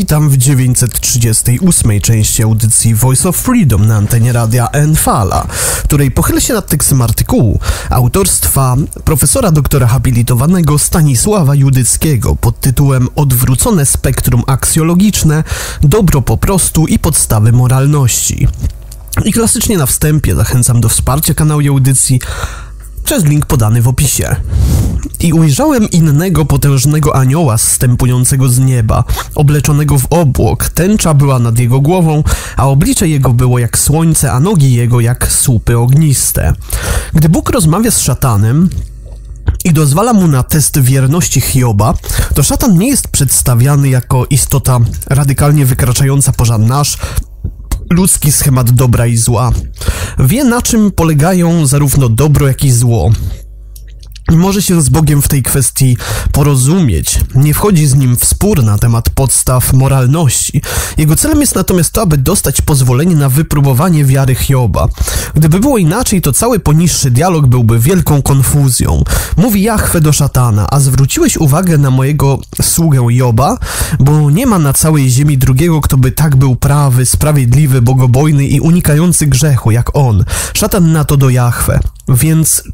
Witam w 938 części audycji Voice of Freedom na antenie radia Enfala, której pochylę się nad tekstem artykułu autorstwa profesora doktora habilitowanego Stanisława Judyckiego pod tytułem Odwrócone spektrum aksjologiczne, dobro po prostu i podstawy moralności. I klasycznie na wstępie zachęcam do wsparcia kanału i audycji przez link podany w opisie. I ujrzałem innego potężnego anioła zstępującego z nieba, obleczonego w obłok. Tęcza była nad jego głową, a oblicze jego było jak słońce, a nogi jego jak słupy ogniste. Gdy Bóg rozmawia z szatanem i dozwala mu na test wierności Hioba, to szatan nie jest przedstawiany jako istota radykalnie wykraczająca poza nasz ludzki schemat dobra i zła. Wie, na czym polegają zarówno dobro, jak i zło. Może się z Bogiem w tej kwestii porozumieć, nie wchodzi z nim w spór na temat podstaw moralności. Jego celem jest natomiast to, aby dostać pozwolenie na wypróbowanie wiary Hioba. Gdyby było inaczej, to cały poniższy dialog byłby wielką konfuzją. Mówi Jahwe do szatana: a zwróciłeś uwagę na mojego sługę Joba? Bo nie ma na całej ziemi drugiego, kto by tak był prawy, sprawiedliwy, bogobojny i unikający grzechu jak on. Szatan na to do Jahwe: więc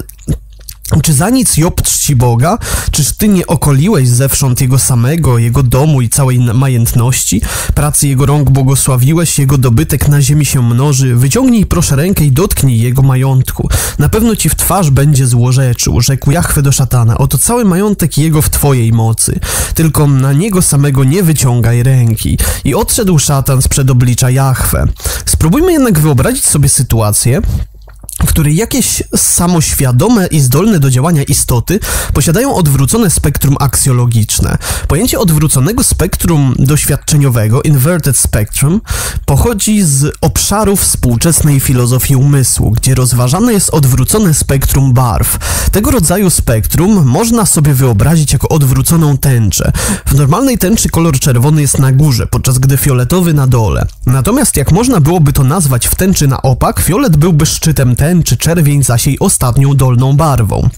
czy za nic Job czci Boga? Czyż ty nie okoliłeś zewsząd jego samego, jego domu i całej majętności? Pracy jego rąk błogosławiłeś, jego dobytek na ziemi się mnoży. Wyciągnij proszę rękę i dotknij jego majątku. Na pewno ci w twarz będzie złorzeczył. Rzekł Jahwe do szatana: oto cały majątek jego w twojej mocy. Tylko na niego samego nie wyciągaj ręki. I odszedł szatan sprzed oblicza Jahwe. Spróbujmy jednak wyobrazić sobie sytuację, w której jakieś samoświadome i zdolne do działania istoty posiadają odwrócone spektrum aksjologiczne. Pojęcie odwróconego spektrum doświadczeniowego, inverted spectrum, pochodzi z obszaru współczesnej filozofii umysłu, gdzie rozważane jest odwrócone spektrum barw. Tego rodzaju spektrum można sobie wyobrazić jako odwróconą tęczę. W normalnej tęczy kolor czerwony jest na górze, podczas gdy fioletowy na dole. Natomiast jak można byłoby to nazwać w tęczy na opak, fiolet byłby szczytem tęczy, czerwień zaś jej ostatnią dolną barwą.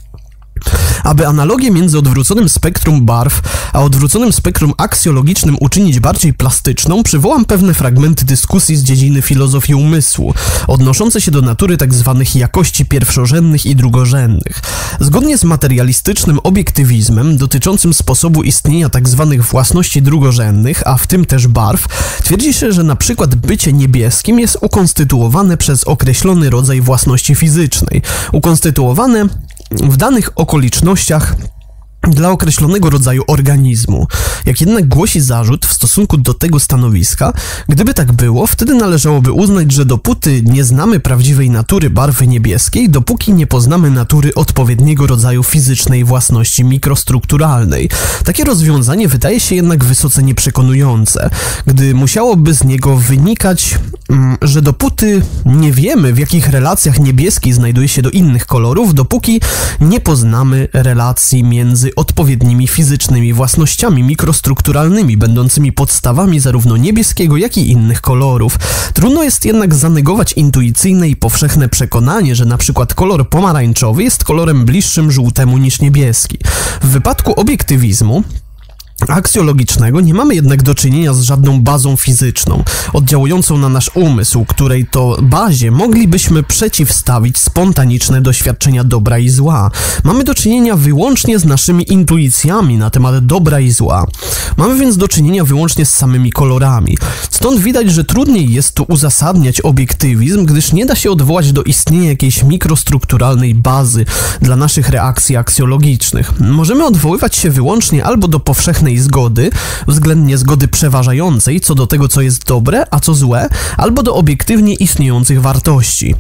Aby analogię między odwróconym spektrum barw a odwróconym spektrum aksjologicznym uczynić bardziej plastyczną, przywołam pewne fragmenty dyskusji z dziedziny filozofii umysłu, odnoszące się do natury tzw. jakości pierwszorzędnych i drugorzędnych. Zgodnie z materialistycznym obiektywizmem dotyczącym sposobu istnienia tzw. własności drugorzędnych, a w tym też barw, twierdzi się, że na przykład bycie niebieskim jest ukonstytuowane przez określony rodzaj własności fizycznej, ukonstytuowane w danych okolicznościach dla określonego rodzaju organizmu. Jak jednak głosi zarzut w stosunku do tego stanowiska, gdyby tak było, wtedy należałoby uznać, że dopóty nie znamy prawdziwej natury barwy niebieskiej, dopóki nie poznamy natury odpowiedniego rodzaju fizycznej własności mikrostrukturalnej. Takie rozwiązanie wydaje się jednak wysoce nieprzekonujące, gdy musiałoby z niego wynikać, że dopóty nie wiemy, w jakich relacjach niebieski znajduje się do innych kolorów, dopóki nie poznamy relacji między odpowiednimi fizycznymi własnościami mikrostrukturalnymi, będącymi podstawami zarówno niebieskiego, jak i innych kolorów. Trudno jest jednak zanegować intuicyjne i powszechne przekonanie, że na przykład kolor pomarańczowy jest kolorem bliższym żółtemu niż niebieski. W wypadku obiektywizmu aksjologicznego nie mamy jednak do czynienia z żadną bazą fizyczną, oddziałującą na nasz umysł, której to bazie moglibyśmy przeciwstawić spontaniczne doświadczenia dobra i zła. Mamy do czynienia wyłącznie z naszymi intuicjami na temat dobra i zła. Mamy więc do czynienia wyłącznie z samymi kolorami. Stąd widać, że trudniej jest tu uzasadniać obiektywizm, gdyż nie da się odwołać do istnienia jakiejś mikrostrukturalnej bazy dla naszych reakcji aksjologicznych. Możemy odwoływać się wyłącznie albo do powszechnej zgody, względnie zgody przeważającej co do tego, co jest dobre, a co złe, albo do obiektywnie istniejących wartości.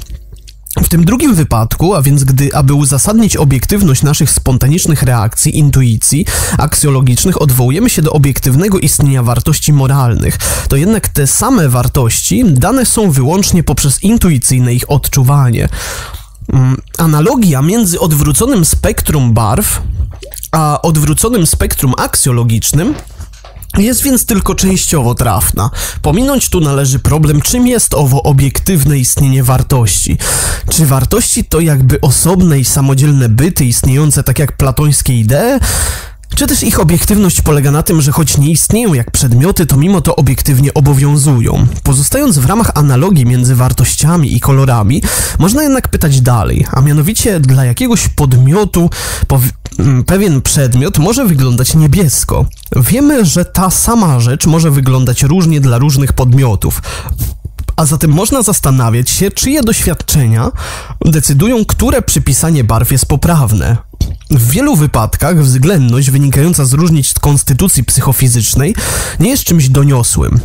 W tym drugim wypadku, a więc aby uzasadnić obiektywność naszych spontanicznych reakcji, intuicji aksjologicznych, odwołujemy się do obiektywnego istnienia wartości moralnych. To jednak te same wartości dane są wyłącznie poprzez intuicyjne ich odczuwanie. Analogia między odwróconym spektrum barw a odwróconym spektrum aksjologicznym jest więc tylko częściowo trafna. Pominąć tu należy problem, czym jest owo obiektywne istnienie wartości. Czy wartości to jakby osobne i samodzielne byty istniejące tak jak platońskie idee? Czy też ich obiektywność polega na tym, że choć nie istnieją jak przedmioty, to mimo to obiektywnie obowiązują. Pozostając w ramach analogii między wartościami i kolorami, można jednak pytać dalej, a mianowicie dla jakiegoś podmiotu pewien przedmiot może wyglądać niebiesko. Wiemy, że ta sama rzecz może wyglądać różnie dla różnych podmiotów. A zatem można zastanawiać się, czyje doświadczenia decydują, które przypisanie barw jest poprawne. W wielu wypadkach względność wynikająca z różnic konstytucji psychofizycznej nie jest czymś doniosłym.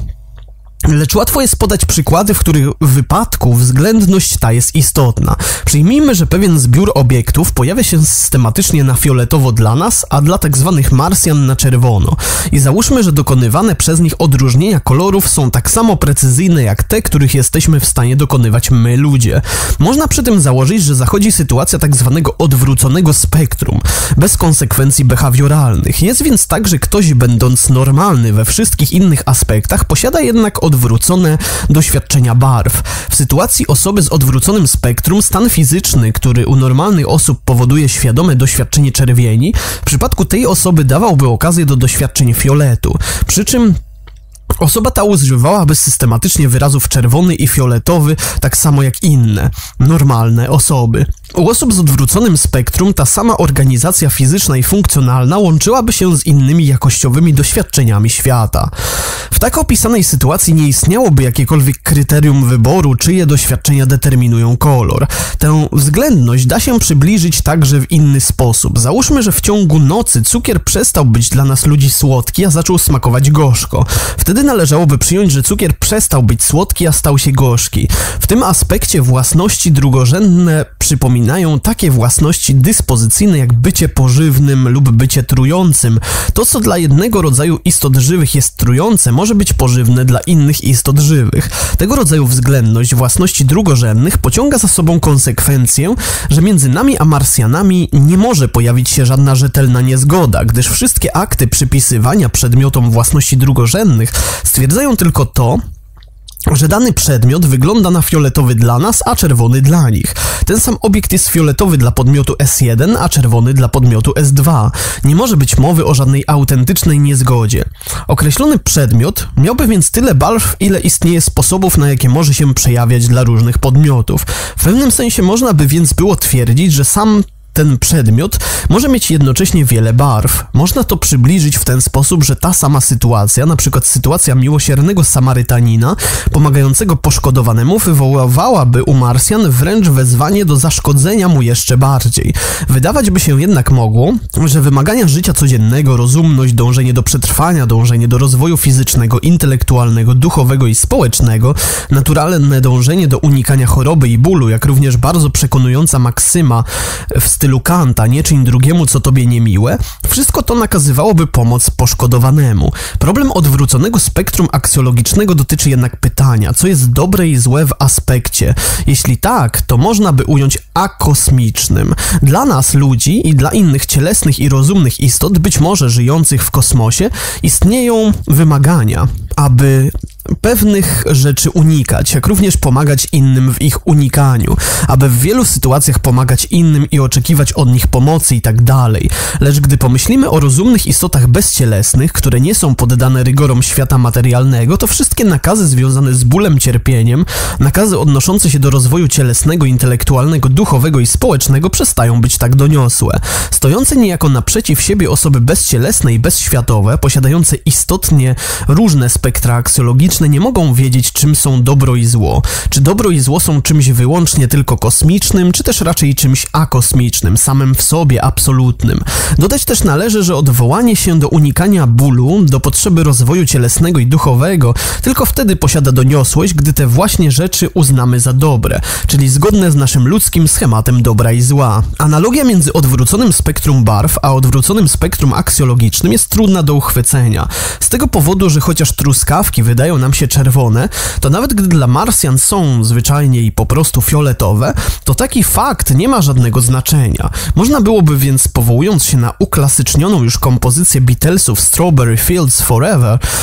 Lecz łatwo jest podać przykłady, w których wypadku względność ta jest istotna. Przyjmijmy, że pewien zbiór obiektów pojawia się systematycznie na fioletowo dla nas, a dla tzw. Marsjan na czerwono. I załóżmy, że dokonywane przez nich odróżnienia kolorów są tak samo precyzyjne jak te, których jesteśmy w stanie dokonywać my, ludzie. Można przy tym założyć, że zachodzi sytuacja tzw. odwróconego spektrum, bez konsekwencji behawioralnych. Jest więc tak, że ktoś, będąc normalny we wszystkich innych aspektach, posiada jednak odwrócone doświadczenia barw. W sytuacji osoby z odwróconym spektrum stan fizyczny, który u normalnych osób powoduje świadome doświadczenie czerwieni, w przypadku tej osoby dawałby okazję do doświadczeń fioletu. Przy czym osoba ta używałaby systematycznie wyrazów czerwony i fioletowy, tak samo jak inne, normalne osoby. U osób z odwróconym spektrum ta sama organizacja fizyczna i funkcjonalna łączyłaby się z innymi jakościowymi doświadczeniami świata. W tak opisanej sytuacji nie istniałoby jakiekolwiek kryterium wyboru, czyje doświadczenia determinują kolor. Tę względność da się przybliżyć także w inny sposób. Załóżmy, że w ciągu nocy cukier przestał być dla nas ludzi słodki, a zaczął smakować gorzko. Wtedy należałoby przyjąć, że cukier przestał być słodki, a stał się gorzki. W tym aspekcie własności drugorzędne przypominają takie własności dyspozycyjne jak bycie pożywnym lub bycie trującym. To, co dla jednego rodzaju istot żywych jest trujące, może być pożywne dla innych istot żywych. Tego rodzaju względność własności drugorzędnych pociąga za sobą konsekwencję, że między nami a Marsjanami nie może pojawić się żadna rzetelna niezgoda, gdyż wszystkie akty przypisywania przedmiotom własności drugorzędnych stwierdzają tylko to, że dany przedmiot wygląda na fioletowy dla nas, a czerwony dla nich. Ten sam obiekt jest fioletowy dla podmiotu S1, a czerwony dla podmiotu S2. Nie może być mowy o żadnej autentycznej niezgodzie. Określony przedmiot miałby więc tyle barw, ile istnieje sposobów, na jakie może się przejawiać dla różnych podmiotów. W pewnym sensie można by więc było twierdzić, że sam ten przedmiot może mieć jednocześnie wiele barw. Można to przybliżyć w ten sposób, że ta sama sytuacja, na przykład sytuacja miłosiernego Samarytanina pomagającego poszkodowanemu, wywoływałaby u Marsjan wręcz wezwanie do zaszkodzenia mu jeszcze bardziej. Wydawać by się jednak mogło, że wymagania życia codziennego, rozumność, dążenie do przetrwania, dążenie do rozwoju fizycznego, intelektualnego, duchowego i społecznego, naturalne dążenie do unikania choroby i bólu, jak również bardzo przekonująca maksyma w stylu Kanta, nie czyń drugiemu, co tobie niemiłe, wszystko to nakazywałoby pomoc poszkodowanemu. Problem odwróconego spektrum aksjologicznego dotyczy jednak pytania, co jest dobre i złe w aspekcie. Jeśli tak, to można by ująć akosmicznym. Dla nas, ludzi, i dla innych cielesnych i rozumnych istot, być może żyjących w kosmosie, istnieją wymagania, aby pewnych rzeczy unikać, jak również pomagać innym w ich unikaniu, aby w wielu sytuacjach pomagać innym i oczekiwać od nich pomocy i tak dalej. Lecz gdy pomyślimy o rozumnych istotach bezcielesnych, które nie są poddane rygorom świata materialnego, to wszystkie nakazy związane z bólem, cierpieniem, nakazy odnoszące się do rozwoju cielesnego, intelektualnego, duchowego i społecznego przestają być tak doniosłe. Stojące niejako naprzeciw siebie osoby bezcielesne i bezświatowe, posiadające istotnie różne spektra aksjologiczne, nie mogą wiedzieć, czym są dobro i zło. Czy dobro i zło są czymś wyłącznie tylko kosmicznym, czy też raczej czymś akosmicznym, samym w sobie, absolutnym. Dodać też należy, że odwołanie się do unikania bólu, do potrzeby rozwoju cielesnego i duchowego, tylko wtedy posiada doniosłość, gdy te właśnie rzeczy uznamy za dobre, czyli zgodne z naszym ludzkim schematem dobra i zła. Analogia między odwróconym spektrum barw, a odwróconym spektrum aksjologicznym jest trudna do uchwycenia. Z tego powodu, że chociaż truskawki wydają nam się czerwone, to nawet gdy dla Marsjan są zwyczajnie i po prostu fioletowe, to taki fakt nie ma żadnego znaczenia. Można byłoby więc, powołując się na uklasycznioną już kompozycję Beatlesów Strawberry Fields Forever,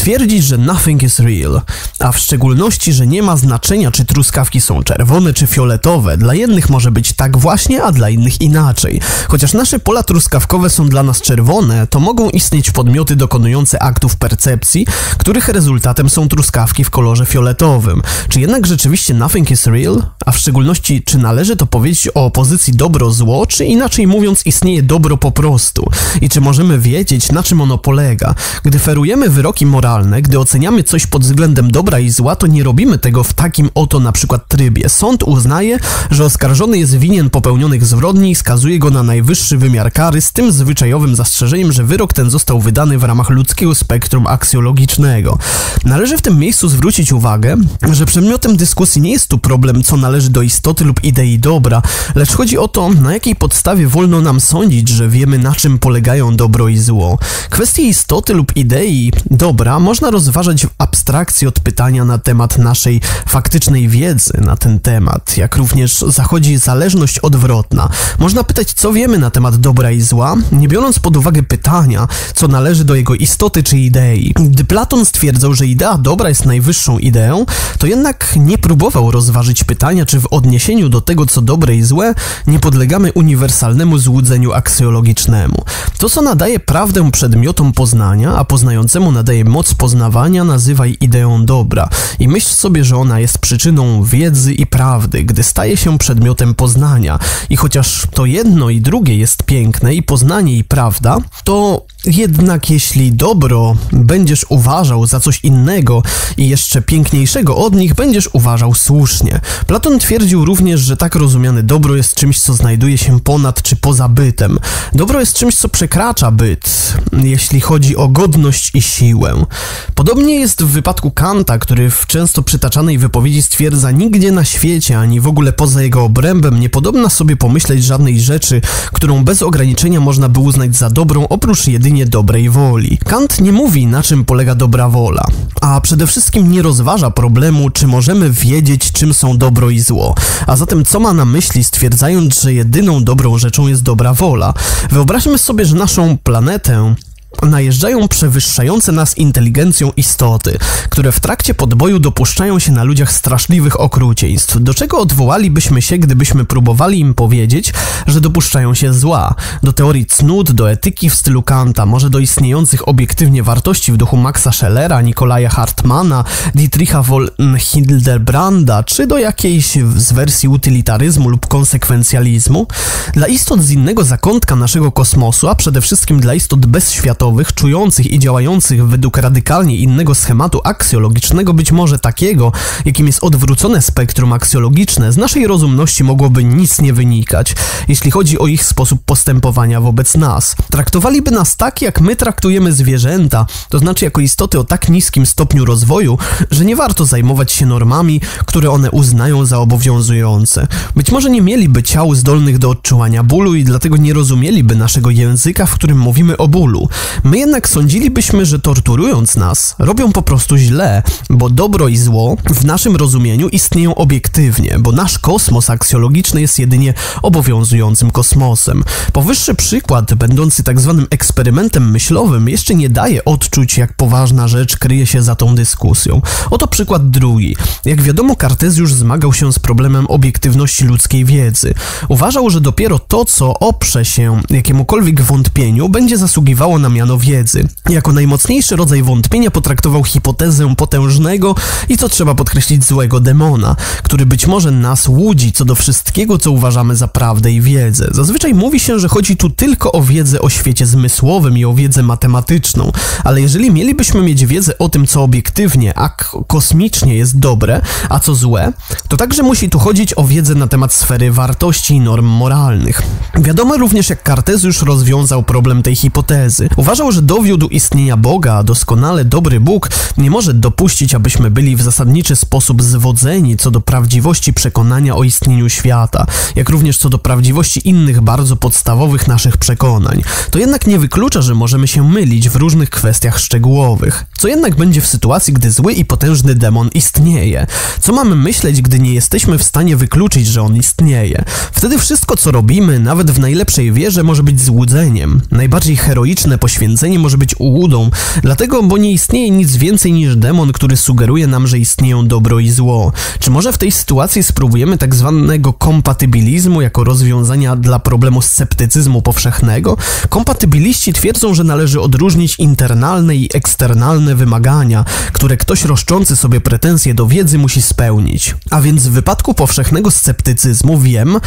twierdzić, że nothing is real, a w szczególności, że nie ma znaczenia, czy truskawki są czerwone czy fioletowe. Dla jednych może być tak właśnie, a dla innych inaczej. Chociaż nasze pola truskawkowe są dla nas czerwone, to mogą istnieć podmioty dokonujące aktów percepcji, których rezultatem są truskawki w kolorze fioletowym. Czy jednak rzeczywiście nothing is real? A w szczególności, czy należy to powiedzieć o opozycji dobro-zło, czy inaczej mówiąc istnieje dobro po prostu? I czy możemy wiedzieć, na czym ono polega? Gdy ferujemy wyroki moralne, gdy oceniamy coś pod względem dobra i zła, to nie robimy tego w takim oto na przykład trybie. Sąd uznaje, że oskarżony jest winien popełnionych zbrodni i skazuje go na najwyższy wymiar kary z tym zwyczajowym zastrzeżeniem, że wyrok ten został wydany w ramach ludzkiego spektrum aksjologicznego. Należy w tym miejscu zwrócić uwagę, że przedmiotem dyskusji nie jest tu problem, co należy do istoty lub idei dobra, lecz chodzi o to, na jakiej podstawie wolno nam sądzić, że wiemy, na czym polegają dobro i zło. Kwestię istoty lub idei dobra można rozważać w abstrakcji od pytania na temat naszej faktycznej wiedzy na ten temat, jak również zachodzi zależność odwrotna. Można pytać, co wiemy na temat dobra i zła, nie biorąc pod uwagę pytania, co należy do jego istoty czy idei. Gdy Platon stwierdzał, że idea dobra jest najwyższą ideą, to jednak nie próbował rozważyć pytania, czy w odniesieniu do tego, co dobre i złe, nie podlegamy uniwersalnemu złudzeniu aksjologicznemu. To, co nadaje prawdę przedmiotom poznania, a poznającemu nadaje moc poznawania, nazywaj ideą dobra i myśl sobie, że ona jest przyczyną wiedzy i prawdy, gdy staje się przedmiotem poznania. I chociaż to jedno i drugie jest piękne, i poznanie, i prawda, to jednak jeśli dobro będziesz uważał za coś innego i jeszcze piękniejszego od nich, będziesz uważał słusznie. Platon twierdził również, że tak rozumiane dobro jest czymś, co znajduje się ponad czy poza bytem. Dobro jest czymś, co przekracza byt, jeśli chodzi o godność i siłę. Podobnie jest w wypadku Kanta, który w często przytaczanej wypowiedzi stwierdza: nigdzie na świecie, ani w ogóle poza jego obrębem nie podobna sobie pomyśleć żadnej rzeczy, którą bez ograniczenia można by uznać za dobrą, oprócz jedynie dobrej woli. Kant nie mówi, na czym polega dobra wola, a przede wszystkim nie rozważa problemu, czy możemy wiedzieć, czym są dobro i zło. A zatem co ma na myśli, stwierdzając, że jedyną dobrą rzeczą jest dobra wola? Wyobraźmy sobie, że naszą planetę najeżdżają przewyższające nas inteligencją istoty, które w trakcie podboju dopuszczają się na ludziach straszliwych okrucieństw. Do czego odwołalibyśmy się, gdybyśmy próbowali im powiedzieć, że dopuszczają się zła? Do teorii cnót, do etyki w stylu Kanta, może do istniejących obiektywnie wartości w duchu Maxa Schellera, Nikolaja Hartmana, Dietricha von Hildebranda, czy do jakiejś z wersji utylitaryzmu lub konsekwencjalizmu? Dla istot z innego zakątka naszego kosmosu, a przede wszystkim dla istot bezświatowych, czujących i działających według radykalnie innego schematu aksjologicznego, być może takiego, jakim jest odwrócone spektrum aksjologiczne, z naszej rozumności mogłoby nic nie wynikać, jeśli chodzi o ich sposób postępowania wobec nas. Traktowaliby nas tak, jak my traktujemy zwierzęta, to znaczy jako istoty o tak niskim stopniu rozwoju, że nie warto zajmować się normami, które one uznają za obowiązujące. Być może nie mieliby ciał zdolnych do odczuwania bólu i dlatego nie rozumieliby naszego języka, w którym mówimy o bólu. My jednak sądzilibyśmy, że torturując nas, robią po prostu źle, bo dobro i zło w naszym rozumieniu istnieją obiektywnie, bo nasz kosmos aksjologiczny jest jedynie obowiązującym kosmosem. Powyższy przykład, będący tak zwanym eksperymentem myślowym, jeszcze nie daje odczuć, jak poważna rzecz kryje się za tą dyskusją. Oto przykład drugi. Jak wiadomo, Kartezjusz zmagał się z problemem obiektywności ludzkiej wiedzy. Uważał, że dopiero to, co oprze się jakiemukolwiek wątpieniu, będzie zasługiwało na miano wiedzy. Jako najmocniejszy rodzaj wątpienia potraktował hipotezę potężnego i, co trzeba podkreślić, złego demona, który być może nas łudzi co do wszystkiego, co uważamy za prawdę i wiedzę. Zazwyczaj mówi się, że chodzi tu tylko o wiedzę o świecie zmysłowym i o wiedzę matematyczną, ale jeżeli mielibyśmy mieć wiedzę o tym, co obiektywnie, a kosmicznie jest dobre, a co złe, to także musi tu chodzić o wiedzę na temat sfery wartości i norm moralnych. Wiadomo również, jak Kartezjusz rozwiązał problem tej hipotezy. Uważał, że dowiódł istnienia Boga, a doskonale dobry Bóg nie może dopuścić, abyśmy byli w zasadniczy sposób zwodzeni co do prawdziwości przekonania o istnieniu świata, jak również co do prawdziwości innych bardzo podstawowych naszych przekonań. To jednak nie wyklucza, że możemy się mylić w różnych kwestiach szczegółowych. Co jednak będzie w sytuacji, gdy zły i potężny demon istnieje? Co mamy myśleć, gdy nie jesteśmy w stanie wykluczyć, że on istnieje? Wtedy wszystko, co robimy, nawet w najlepszej wierze, może być złudzeniem. Najbardziej heroiczne poświęcenie poświęcenie może być ułudą, dlatego, bo nie istnieje nic więcej niż demon, który sugeruje nam, że istnieją dobro i zło. Czy może w tej sytuacji spróbujemy tak zwanego kompatybilizmu jako rozwiązania dla problemu sceptycyzmu powszechnego? Kompatybiliści twierdzą, że należy odróżnić internalne i eksternalne wymagania, które ktoś roszczący sobie pretensje do wiedzy musi spełnić. A więc w wypadku powszechnego sceptycyzmu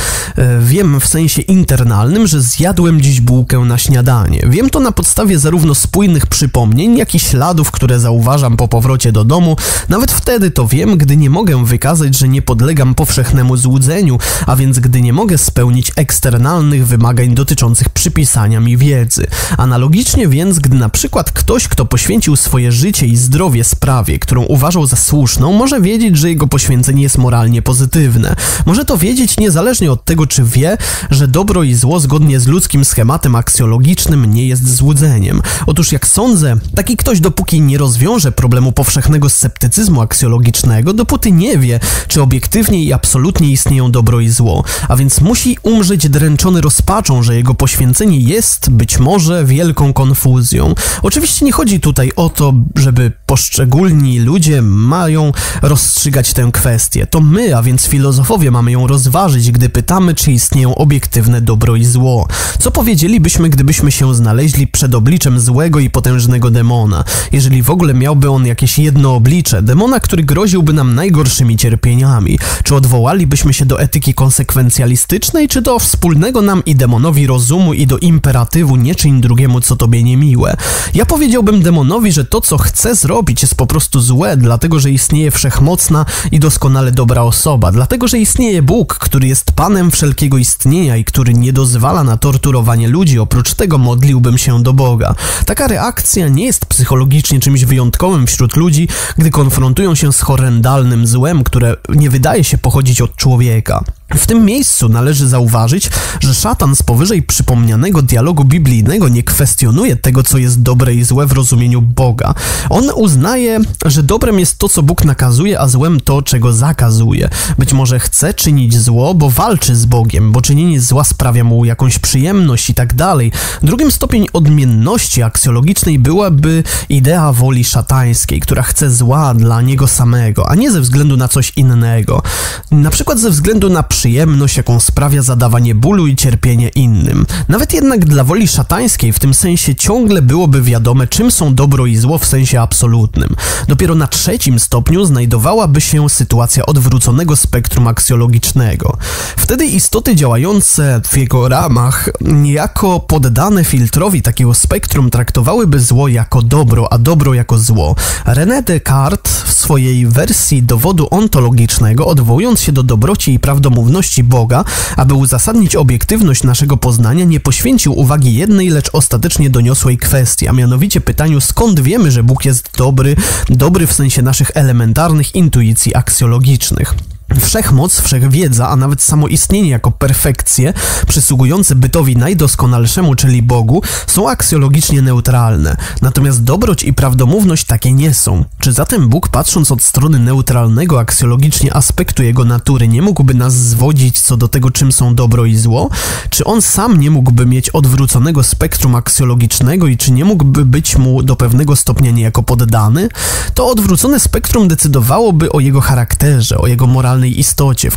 wiem w sensie internalnym, że zjadłem dziś bułkę na śniadanie. Wiem to na podstawie zarówno spójnych przypomnień, jak i śladów, które zauważam po powrocie do domu. Nawet wtedy to wiem, gdy nie mogę wykazać, że nie podlegam powszechnemu złudzeniu, a więc gdy nie mogę spełnić eksternalnych wymagań dotyczących przypisania mi wiedzy. Analogicznie więc, gdy na przykład ktoś, kto poświęcił swoje życie i zdrowie sprawie, którą uważał za słuszną, może wiedzieć, że jego poświęcenie jest moralnie pozytywne. Może to wiedzieć niezależnie od tego, czy wie, że dobro i zło zgodnie z ludzkim schematem aksjologicznym nie jest złudzeniem. Otóż jak sądzę, taki ktoś dopóki nie rozwiąże problemu powszechnego sceptycyzmu aksjologicznego, dopóty nie wie, czy obiektywnie i absolutnie istnieją dobro i zło, a więc musi umrzeć dręczony rozpaczą, że jego poświęcenie jest, być może, wielką konfuzją. Oczywiście nie chodzi tutaj o to, żeby poszczególni ludzie mają rozstrzygać tę kwestię. To my, a więc filozofowie, mamy ją rozważyć, gdy pytamy, czy istnieją obiektywne dobro i zło. Co powiedzielibyśmy, gdybyśmy się znaleźli przed obliczem złego i potężnego demona? Jeżeli w ogóle miałby on jakieś jedno oblicze, demona, który groziłby nam najgorszymi cierpieniami. Czy odwołalibyśmy się do etyki konsekwencjalistycznej, czy do wspólnego nam i demonowi rozumu i do imperatywu nie czyń drugiemu, co tobie niemiłe? Ja powiedziałbym demonowi, że to, co chce zrobić, jest po prostu złe, dlatego, że istnieje wszechmocna i doskonale dobra osoba, dlatego, że istnieje Bóg, który jest Panem wszelkiego istnienia i który nie dozwala na torturowanie ludzi. Oprócz tego modliłbym się do Boga. Taka reakcja nie jest psychologicznie czymś wyjątkowym wśród ludzi, gdy konfrontują się z horrendalnym złem, które nie wydaje się pochodzić od człowieka. W tym miejscu należy zauważyć, że szatan z powyżej przypomnianego dialogu biblijnego nie kwestionuje tego, co jest dobre i złe w rozumieniu Boga. On uznaje, że dobrem jest to, co Bóg nakazuje, a złem to, czego zakazuje. Być może chce czynić zło, bo walczy z Bogiem, bo czynienie zła sprawia mu jakąś przyjemność i tak dalej. Drugim stopień odmienności aksjologicznej byłaby idea woli szatańskiej, która chce zła dla niego samego, a nie ze względu na coś innego. Na przykład ze względu na przyjemność, jaką sprawia zadawanie bólu i cierpienie innym. Nawet jednak dla woli szatańskiej w tym sensie ciągle byłoby wiadome, czym są dobro i zło w sensie absolutnym. Dopiero na trzecim stopniu znajdowałaby się sytuacja odwróconego spektrum aksjologicznego. Wtedy istoty działające w jego ramach, niejako poddane filtrowi takiego spektrum, traktowałyby zło jako dobro, a dobro jako zło. René Descartes w swojej wersji dowodu ontologicznego, odwołując się do dobroci i prawdomówności Boga, aby uzasadnić obiektywność naszego poznania, nie poświęcił uwagi jednej, lecz ostatecznie doniosłej kwestii, a mianowicie pytaniu, skąd wiemy, że Bóg jest dobry w sensie naszych elementarnych intuicji aksjologicznych. Wszechmoc, wszechwiedza, a nawet samo istnienie jako perfekcje przysługujące bytowi najdoskonalszemu, czyli Bogu, są aksjologicznie neutralne. Natomiast dobroć i prawdomówność takie nie są. Czy zatem Bóg, patrząc od strony neutralnego aksjologicznie aspektu jego natury, nie mógłby nas zwodzić co do tego, czym są dobro i zło? Czy on sam nie mógłby mieć odwróconego spektrum aksjologicznego i czy nie mógłby być mu do pewnego stopnia niejako poddany? To odwrócone spektrum decydowałoby o jego charakterze, o jego moralnej istocie.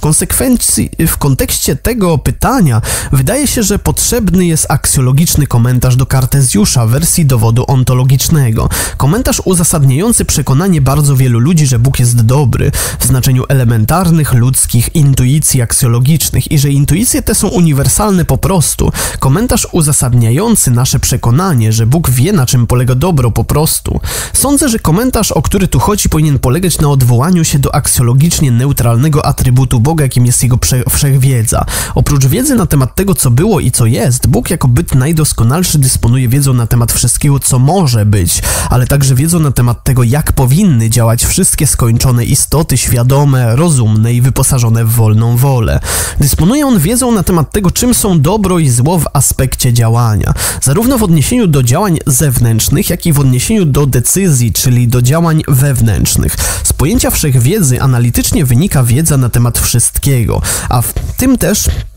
W kontekście tego pytania wydaje się, że potrzebny jest aksjologiczny komentarz do Kartezjusza w wersji dowodu ontologicznego. Komentarz uzasadniający przekonanie bardzo wielu ludzi, że Bóg jest dobry w znaczeniu elementarnych ludzkich intuicji aksjologicznych i że intuicje te są uniwersalne po prostu. Komentarz uzasadniający nasze przekonanie, że Bóg wie, na czym polega dobro po prostu. Sądzę, że komentarz, o który tu chodzi, powinien polegać na odwołaniu się do aksjologicznie neutralnego atrybutu Boga, jakim jest jego wszechwiedza. Oprócz wiedzy na temat tego, co było i co jest, Bóg jako byt najdoskonalszy dysponuje wiedzą na temat wszystkiego, co może być, ale także wiedzą na temat tego, jak powinny działać wszystkie skończone istoty świadome, rozumne i wyposażone w wolną wolę. Dysponuje on wiedzą na temat tego, czym są dobro i zło w aspekcie działania, zarówno w odniesieniu do działań zewnętrznych, jak i w odniesieniu do decyzji, czyli do działań wewnętrznych. Z pojęcia wszechwiedzy analitycznie wynika wiedza na temat wszystkiego, a w tym też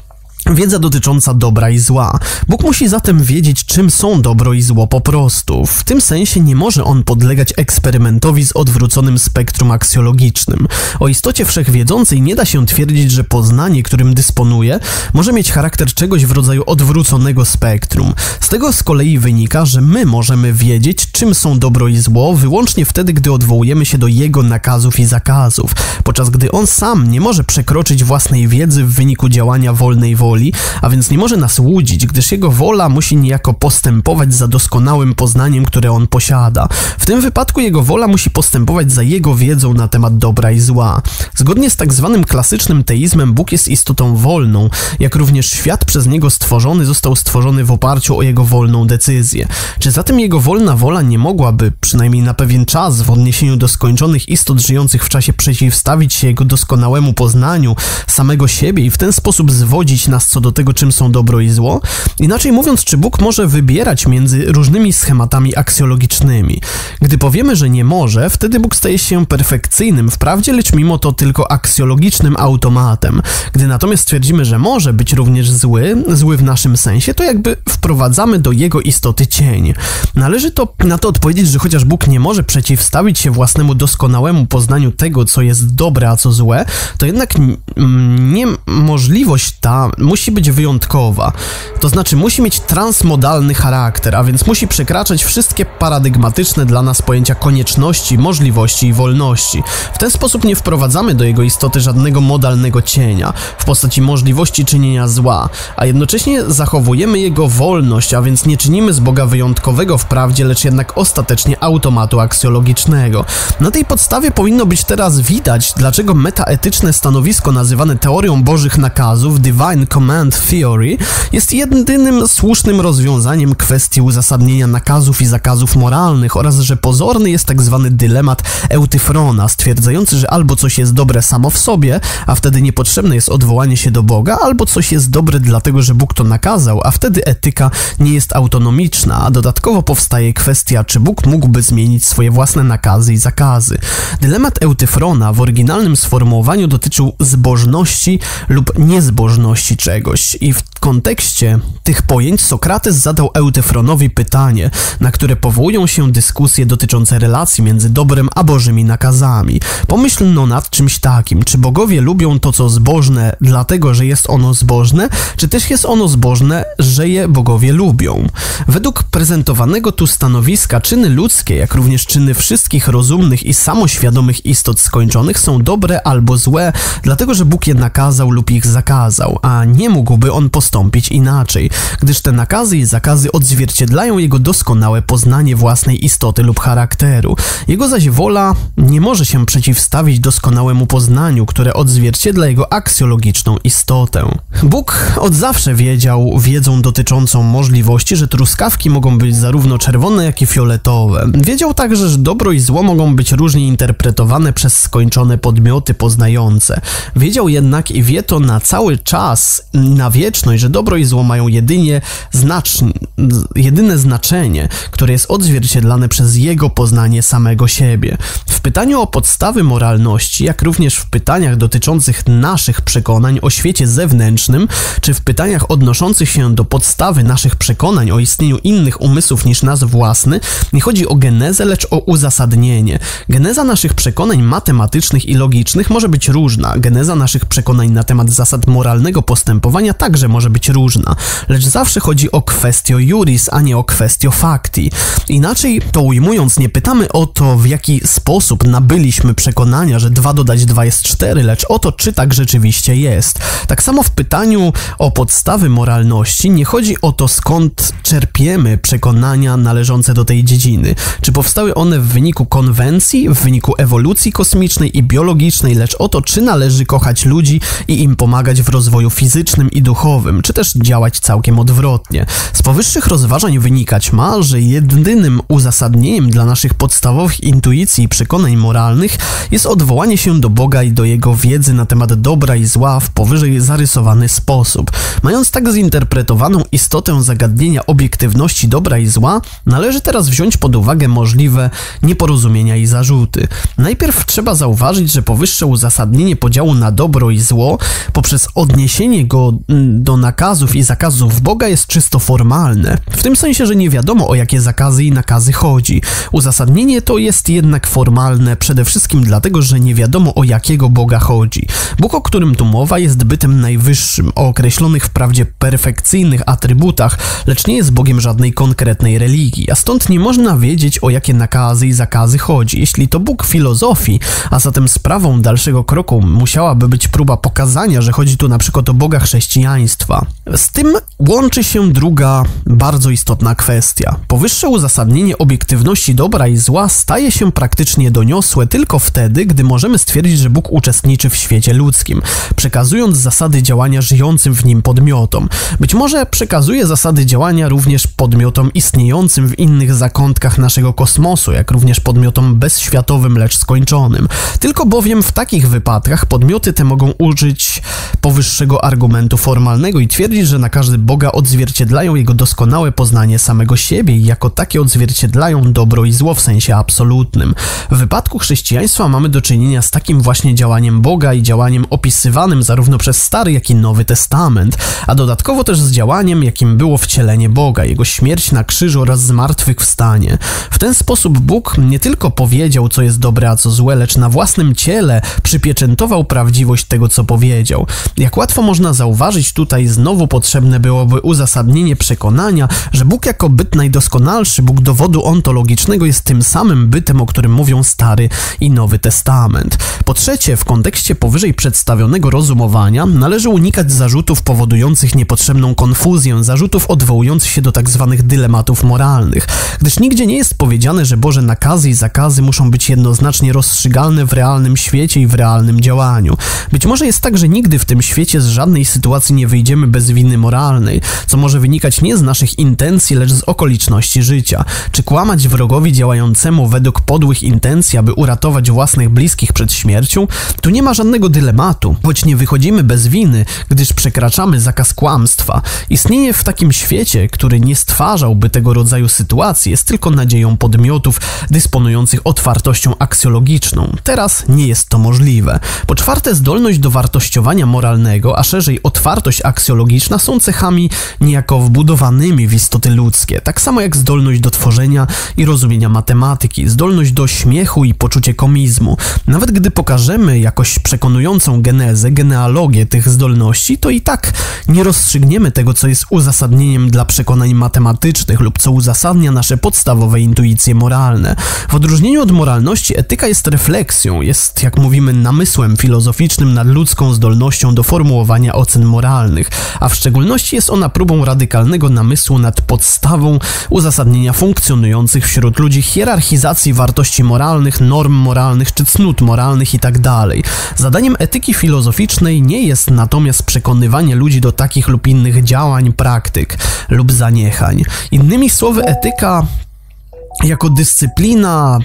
Wiedza dotycząca dobra i zła. Bóg musi zatem wiedzieć, czym są dobro i zło po prostu. W tym sensie nie może on podlegać eksperymentowi z odwróconym spektrum aksjologicznym. O istocie wszechwiedzącej nie da się twierdzić, że poznanie, którym dysponuje, może mieć charakter czegoś w rodzaju odwróconego spektrum. Z tego z kolei wynika, że my możemy wiedzieć, czym są dobro i zło wyłącznie wtedy, gdy odwołujemy się do jego nakazów i zakazów, podczas gdy on sam nie może przekroczyć własnej wiedzy w wyniku działania wolnej woli, a więc nie może nas łudzić, gdyż jego wola musi niejako postępować za doskonałym poznaniem, które on posiada. W tym wypadku jego wola musi postępować za jego wiedzą na temat dobra i zła. Zgodnie z tak zwanym klasycznym teizmem Bóg jest istotą wolną, jak również świat przez niego stworzony został stworzony w oparciu o jego wolną decyzję. Czy zatem jego wolna wola nie mogłaby, przynajmniej na pewien czas, w odniesieniu do skończonych istot żyjących w czasie przeciwstawić się jego doskonałemu poznaniu samego siebie i w ten sposób zwodzić nas co do tego, czym są dobro i zło? Inaczej mówiąc, czy Bóg może wybierać między różnymi schematami aksjologicznymi? Gdy powiemy, że nie może, wtedy Bóg staje się perfekcyjnym wprawdzie, lecz mimo to tylko aksjologicznym automatem. Gdy natomiast twierdzimy, że może być również zły w naszym sensie, to jakby wprowadzamy do jego istoty cień. Należy na to odpowiedzieć, że chociaż Bóg nie może przeciwstawić się własnemu doskonałemu poznaniu tego, co jest dobre, a co złe, to jednak niemożliwość ta musi być wyjątkowa. To znaczy musi mieć transmodalny charakter, a więc musi przekraczać wszystkie paradygmatyczne dla nas pojęcia konieczności, możliwości i wolności. W ten sposób nie wprowadzamy do jego istoty żadnego modalnego cienia w postaci możliwości czynienia zła, a jednocześnie zachowujemy jego wolność, a więc nie czynimy z Boga wyjątkowego wprawdzie, lecz jednak ostatecznie automatu aksjologicznego. Na tej podstawie powinno być teraz widać, dlaczego metaetyczne stanowisko nazywane teorią Bożych nakazów, Divine Command Theory, jest jedynym słusznym rozwiązaniem kwestii uzasadnienia nakazów i zakazów moralnych oraz że pozorny jest tak zwany dylemat Eutyfrona, stwierdzający, że albo coś jest dobre samo w sobie, a wtedy niepotrzebne jest odwołanie się do Boga, albo coś jest dobre dlatego, że Bóg to nakazał, a wtedy etyka nie jest autonomiczna, a dodatkowo powstaje kwestia, czy Bóg mógłby zmienić swoje własne nakazy i zakazy. Dylemat Eutyfrona w oryginalnym sformułowaniu dotyczył zbożności lub niezbożności czegoś i w kontekście tych pojęć Sokrates zadał Eutyfronowi pytanie, na które powołują się dyskusje dotyczące relacji między dobrem a bożymi nakazami. Pomyśl no nad czymś takim, czy bogowie lubią to, co zbożne, dlatego, że jest ono zbożne, czy też jest ono zbożne, że je bogowie lubią? Według prezentowanego tu stanowiska czyny ludzkie, jak również czyny wszystkich rozumnych i samoświadomych istot skończonych są dobre albo złe, dlatego, że Bóg je nakazał lub ich zakazał, a nie mógłby on postąpić inaczej, gdyż te nakazy i zakazy odzwierciedlają jego doskonałe poznanie własnej istoty lub charakteru. Jego zaś wola nie może się przeciwstawić doskonałemu poznaniu, które odzwierciedla jego aksjologiczną istotę. Bóg od zawsze wiedział wiedzą dotyczącą możliwości, że truskawki mogą być zarówno czerwone, jak i fioletowe. Wiedział także, że dobro i zło mogą być różnie interpretowane przez skończone podmioty poznające. Wiedział jednak i wie to na cały czas, na wieczność, że dobro i zło mają jedyne znaczenie, które jest odzwierciedlane przez jego poznanie samego siebie. W pytaniu o podstawy moralności, jak również w pytaniach dotyczących naszych przekonań o świecie zewnętrznym, czy w pytaniach odnoszących się do podstawy naszych przekonań o istnieniu innych umysłów niż nasz własny, nie chodzi o genezę, lecz o uzasadnienie. Geneza naszych przekonań matematycznych i logicznych może być różna. Geneza naszych przekonań na temat zasad moralnego postępowania także może być różna, lecz zawsze chodzi o kwestię juris, a nie o kwestię facti. Inaczej to ujmując, nie pytamy o to, w jaki sposób nabyliśmy przekonania, że 2 dodać 2 jest 4, lecz o to, czy tak rzeczywiście jest. Tak samo w pytaniu o podstawy moralności nie chodzi o to, skąd czerpiemy przekonania należące do tej dziedziny. Czy powstały one w wyniku konwencji, w wyniku ewolucji kosmicznej i biologicznej, lecz o to, czy należy kochać ludzi i im pomagać w rozwoju fizycznym i duchowym, czy też działać całkiem odwrotnie. Z powyższych rozważań wynikać ma, że jedynym uzasadnieniem dla naszych podstawowych intuicji i przekonań moralnych jest odwołanie się do Boga i do Jego wiedzy na temat dobra i zła w powyżej zarysowany sposób. Mając tak zinterpretowaną istotę zagadnienia obiektywności dobra i zła, należy teraz wziąć pod uwagę możliwe nieporozumienia i zarzuty. Najpierw trzeba zauważyć, że powyższe uzasadnienie podziału na dobro i zło poprzez odniesienie go do nakazów i zakazów Boga jest czysto formalne. W tym sensie, że nie wiadomo, o jakie zakazy i nakazy chodzi. Uzasadnienie to jest jednak formalne, przede wszystkim dlatego, że nie wiadomo, o jakiego Boga chodzi. Bóg, o którym tu mowa, jest bytem najwyższym, o określonych wprawdzie perfekcyjnych atrybutach, lecz nie jest Bogiem żadnej konkretnej religii, a stąd nie można wiedzieć, o jakie nakazy i zakazy chodzi. Jeśli to Bóg filozofii, a zatem sprawą dalszego kroku musiałaby być próba pokazania, że chodzi tu na przykład o Boga chrześcijaństwa. Z tym łączy się druga, bardzo istotna kwestia. Powyższe uzasadnienie obiektywności dobra i zła staje się praktycznie doniosłe tylko wtedy, gdy możemy stwierdzić, że Bóg uczestniczy w świecie ludzkim, przekazując zasady działania żyjącym w nim podmiotom. Być może przekazuje zasady działania również podmiotom istniejącym w innych zakątkach naszego kosmosu, jak również podmiotom bezświatowym, lecz skończonym. Tylko bowiem w takich wypadkach podmioty te mogą użyć powyższego argumentu formalnego i twierdzić, że nakazy Boga odzwierciedlają jego doskonałe poznanie samego siebie i jako takie odzwierciedlają dobro i zło w sensie absolutnym. W wypadku chrześcijaństwa mamy do czynienia z takim właśnie działaniem Boga i działaniem opisywanym zarówno przez Stary, jak i Nowy Testament, a dodatkowo też z działaniem, jakim było wcielenie Boga, jego śmierć na krzyżu oraz zmartwychwstanie. W ten sposób Bóg nie tylko powiedział, co jest dobre, a co złe, lecz na własnym ciele przypieczętował prawdziwość tego, co powiedział. Jak łatwo można zauważyć, tutaj znowu potrzebne byłoby uzasadnienie przekonania, że Bóg jako byt najdoskonalszy, Bóg dowodu ontologicznego jest tym samym bytem, o którym mówią Stary i Nowy Testament. Po trzecie, w kontekście powyżej przedstawionego rozumowania należy unikać zarzutów powodujących niepotrzebną konfuzję, zarzutów odwołujących się do tzw. dylematów moralnych, gdyż nigdzie nie jest powiedziane, że Boże nakazy i zakazy muszą być jednoznacznie rozstrzygalne w realnym świecie i w realnym działaniu. Być może jest tak, że nigdy w tym świecie z żadnej sytuacji nie wyjdziemy bez winy moralnej, co może wynikać nie z naszych intencji, lecz z okoliczności życia. Czy kłamać wrogowi działającemu według podłych intencji, aby uratować własnych bliskich przed śmiercią? Tu nie ma żadnego dylematu, choć nie wychodzimy bez winy, gdyż przekraczamy zakaz kłamstwa. Istnienie w takim świecie, który nie stwarzałby tego rodzaju sytuacji, jest tylko nadzieją podmiotów dysponujących otwartością aksjologiczną. Teraz nie jest to możliwe. Po czwarte, zdolność do wartościowania moralnego, a szerzej otwartość aksjologiczna są cechami niejako wbudowanymi w istoty ludzkie, tak samo jak zdolność do tworzenia i rozumienia matematyki, zdolność do śmiechu i poczucie komizmu. Nawet gdy pokażemy jakoś przekonującą genezę, genealogię tych zdolności, to i tak nie rozstrzygniemy tego, co jest uzasadnieniem dla przekonań matematycznych lub co uzasadnia nasze podstawowe intuicje moralne. W odróżnieniu od moralności, etyka jest refleksją, jest, jak mówimy, namysłem filozoficznym nad ludzką zdolnością do formułowania ocen moralnych, a w szczególności jest ona próbą radykalnego namysłu nad podstawą uzasadnienia funkcjonujących wśród ludzi hierarchizacji wartości moralnych, norm moralnych czy cnót moralnych itd. Zadaniem etyki filozoficznej nie jest natomiast przekonywanie ludzi do takich lub innych działań, praktyk lub zaniechań. Innymi słowy, etyka jako dyscyplina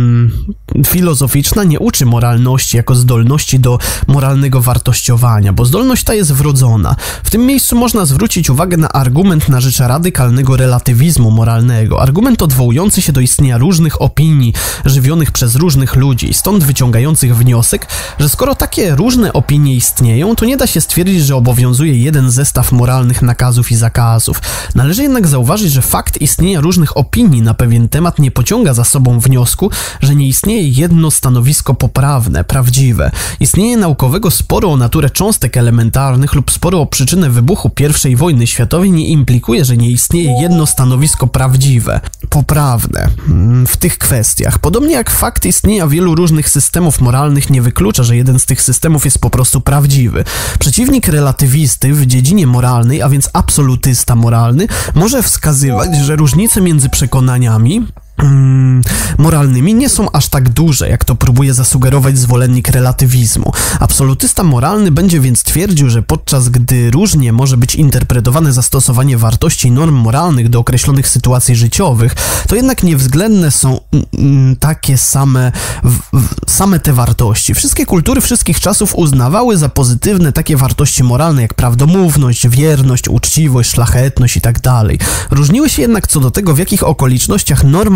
filozoficzna nie uczy moralności jako zdolności do moralnego wartościowania, bo zdolność ta jest wrodzona. W tym miejscu można zwrócić uwagę na argument na rzecz radykalnego relatywizmu moralnego. Argument odwołujący się do istnienia różnych opinii żywionych przez różnych ludzi, stąd wyciągających wniosek, że skoro takie różne opinie istnieją, to nie da się stwierdzić, że obowiązuje jeden zestaw moralnych nakazów i zakazów. Należy jednak zauważyć, że fakt istnienia różnych opinii na pewien temat nie pociąga za sobą wniosku, że nie istnieje jedno stanowisko poprawne, prawdziwe. Istnienie naukowego sporu o naturę cząstek elementarnych lub sporu o przyczynę wybuchu I wojny światowej nie implikuje, że nie istnieje jedno stanowisko prawdziwe, poprawne w tych kwestiach. Podobnie jak fakt istnienia wielu różnych systemów moralnych nie wyklucza, że jeden z tych systemów jest po prostu prawdziwy. Przeciwnik relatywisty w dziedzinie moralnej, a więc absolutysta moralny, może wskazywać, że różnice między przekonaniami moralnymi nie są aż tak duże, jak to próbuje zasugerować zwolennik relatywizmu. Absolutysta moralny będzie więc twierdził, że podczas gdy różnie może być interpretowane zastosowanie wartości i norm moralnych do określonych sytuacji życiowych, to jednak niewzględne są takie same te wartości. Wszystkie kultury wszystkich czasów uznawały za pozytywne takie wartości moralne jak prawdomówność, wierność, uczciwość, szlachetność itd. Różniły się jednak co do tego, w jakich okolicznościach norma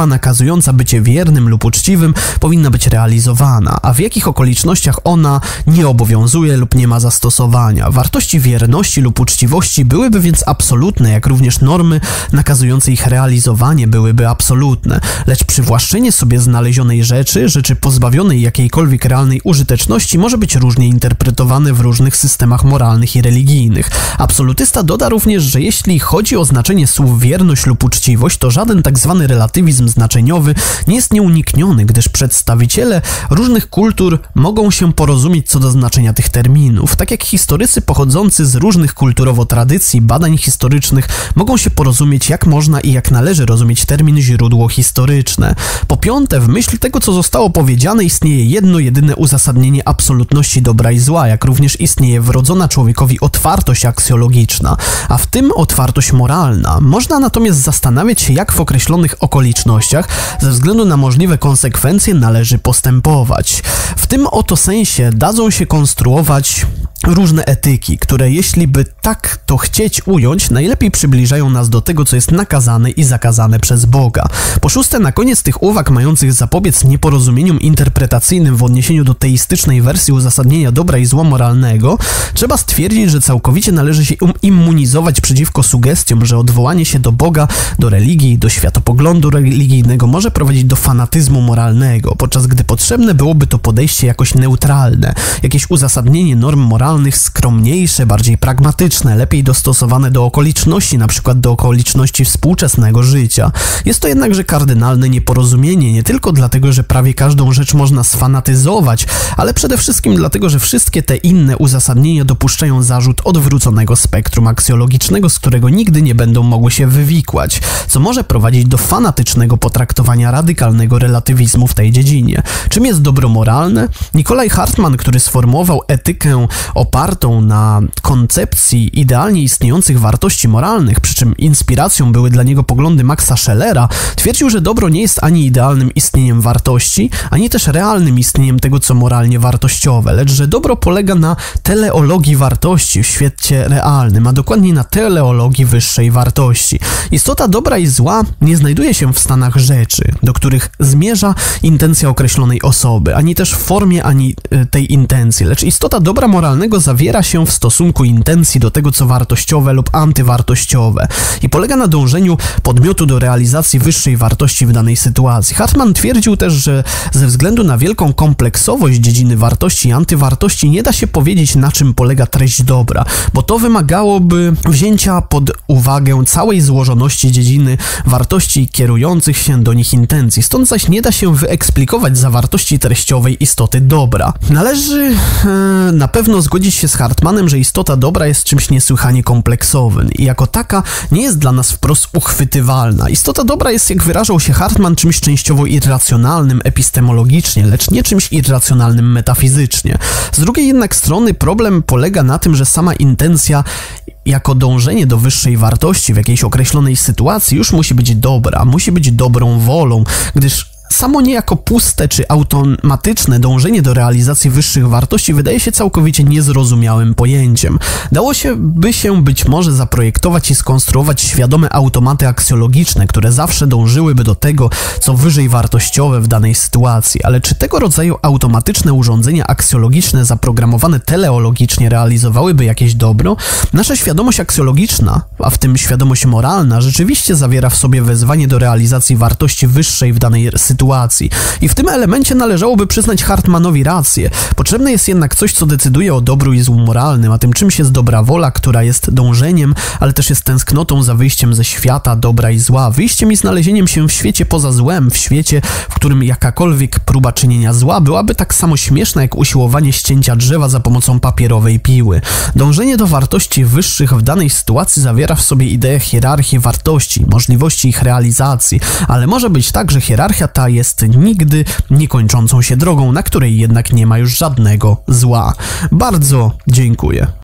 nakazująca bycie wiernym lub uczciwym powinna być realizowana, a w jakich okolicznościach ona nie obowiązuje lub nie ma zastosowania. Wartości wierności lub uczciwości byłyby więc absolutne, jak również normy nakazujące ich realizowanie byłyby absolutne, lecz przywłaszczenie sobie znalezionej rzeczy pozbawionej jakiejkolwiek realnej użyteczności może być różnie interpretowane w różnych systemach moralnych i religijnych. Absolutysta doda również, że jeśli chodzi o znaczenie słów wierność lub uczciwość, to żaden tzw. relatywizm znaczeniowy nie jest nieunikniony, gdyż przedstawiciele różnych kultur mogą się porozumieć co do znaczenia tych terminów. Tak jak historycy pochodzący z różnych kulturowo tradycji badań historycznych mogą się porozumieć, jak można i jak należy rozumieć termin źródło historyczne. Po piąte, w myśl tego, co zostało powiedziane, istnieje jedno jedyne uzasadnienie absolutności dobra i zła, jak również istnieje wrodzona człowiekowi otwartość aksjologiczna, a w tym otwartość moralna. Można natomiast zastanawiać się, jak w określonych okolicznościach, ze względu na możliwe konsekwencje, należy postępować. W tym oto sensie dadzą się konstruować różne etyki, które jeśli by tak to chcieć ująć, najlepiej przybliżają nas do tego, co jest nakazane i zakazane przez Boga. Po szóste, na koniec tych uwag mających zapobiec nieporozumieniom interpretacyjnym w odniesieniu do teistycznej wersji uzasadnienia dobra i zła moralnego, trzeba stwierdzić, że całkowicie należy się immunizować przeciwko sugestiom, że odwołanie się do Boga, do religii, do światopoglądu religijnego może prowadzić do fanatyzmu moralnego, podczas gdy potrzebne byłoby to podejście jakoś neutralne, jakieś uzasadnienie norm moralnych skromniejsze, bardziej pragmatyczne, lepiej dostosowane do okoliczności, np. do okoliczności współczesnego życia. Jest to jednakże kardynalne nieporozumienie, nie tylko dlatego, że prawie każdą rzecz można sfanatyzować, ale przede wszystkim dlatego, że wszystkie te inne uzasadnienia dopuszczają zarzut odwróconego spektrum aksjologicznego, z którego nigdy nie będą mogły się wywikłać, co może prowadzić do fanatycznego potraktowania radykalnego relatywizmu w tej dziedzinie. Czym jest dobro moralne? Nikolaj Hartmann, który sformułował etykę opartą na koncepcji idealnie istniejących wartości moralnych, przy czym inspiracją były dla niego poglądy Maxa Schellera, twierdził, że dobro nie jest ani idealnym istnieniem wartości, ani też realnym istnieniem tego, co moralnie wartościowe, lecz że dobro polega na teleologii wartości w świecie realnym, a dokładniej na teleologii wyższej wartości. Istota dobra i zła nie znajduje się w stanach rzeczy, do których zmierza intencja określonej osoby, ani też w formie tej intencji, lecz istota dobra moralnego zawiera się w stosunku intencji do tego, co wartościowe lub antywartościowe i polega na dążeniu podmiotu do realizacji wyższej wartości w danej sytuacji. Hartmann twierdził też, że ze względu na wielką kompleksowość dziedziny wartości i antywartości nie da się powiedzieć, na czym polega treść dobra, bo to wymagałoby wzięcia pod uwagę całej złożoności dziedziny wartości i kierujących się do nich intencji. Stąd zaś nie da się wyeksplikować zawartości treściowej istoty dobra. Należy na pewno zgodzić się z Hartmannem, że istota dobra jest czymś niesłychanie kompleksowym i jako taka nie jest dla nas wprost uchwytywalna. Istota dobra jest, jak wyrażał się Hartmann, czymś częściowo irracjonalnym epistemologicznie, lecz nie czymś irracjonalnym metafizycznie. Z drugiej jednak strony problem polega na tym, że sama intencja jako dążenie do wyższej wartości w jakiejś określonej sytuacji już musi być dobra, musi być dobrą wolą, gdyż samo niejako puste czy automatyczne dążenie do realizacji wyższych wartości wydaje się całkowicie niezrozumiałym pojęciem. Dało się być może zaprojektować i skonstruować świadome automaty aksjologiczne, które zawsze dążyłyby do tego, co wyżej wartościowe w danej sytuacji, ale czy tego rodzaju automatyczne urządzenia aksjologiczne zaprogramowane teleologicznie realizowałyby jakieś dobro? Nasza świadomość aksjologiczna, a w tym świadomość moralna, rzeczywiście zawiera w sobie wezwanie do realizacji wartości wyższej w danej sytuacji. I w tym elemencie należałoby przyznać Hartmannowi rację. Potrzebne jest jednak coś, co decyduje o dobru i złu moralnym, a tym czymś jest dobra wola, która jest dążeniem, ale też jest tęsknotą za wyjściem ze świata dobra i zła, wyjściem i znalezieniem się w świecie poza złem, w świecie, w którym jakakolwiek próba czynienia zła byłaby tak samo śmieszna, jak usiłowanie ścięcia drzewa za pomocą papierowej piły. Dążenie do wartości wyższych w danej sytuacji zawiera w sobie ideę hierarchii wartości, możliwości ich realizacji, ale może być tak, że hierarchia ta jest nigdy niekończącą się drogą, na której jednak nie ma już żadnego zła. Bardzo dziękuję.